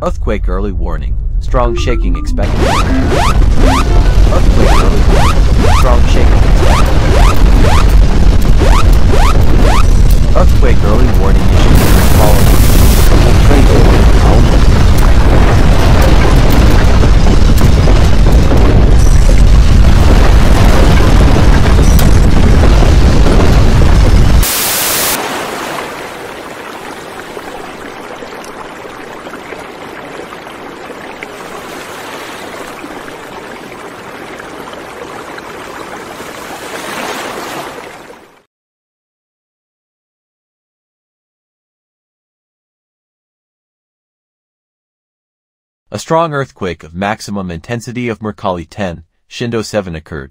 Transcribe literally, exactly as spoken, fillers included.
Earthquake early warning. Strong shaking expected. Earthquake early warning. Strong shaking expected. Earthquake early warning issued following. Hokkaido Earthquake. A strong earthquake of maximum intensity of Mercalli ten, Shindo seven occurred.